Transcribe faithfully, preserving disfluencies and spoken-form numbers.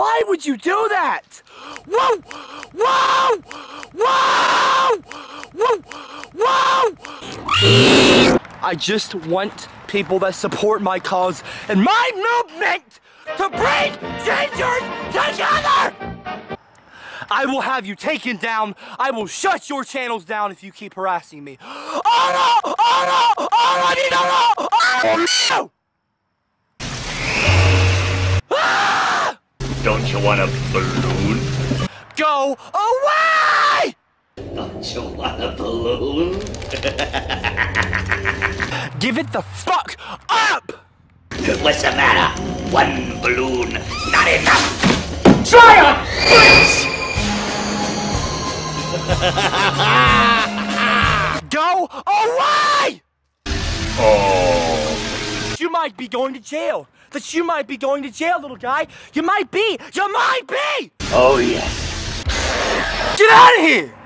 Why would you do that? Whoa! Whoa! Whoa! Whoa! Whoa! I just want people that support my cause and my movement to bring gingers together! I will have you taken down. I will shut your channels down if you keep harassing me. Oh no! Oh no! Oh no! No! No! Oh no! Ah! Don't you want a balloon? Go away! Don't you want a balloon? Give it the fuck up! What's the matter? One balloon, not enough. Try it, bitch! Go away! Oh. You might be going to jail. That you might be going to jail, little guy. You might be. You might be! Oh, yes. Get out of here!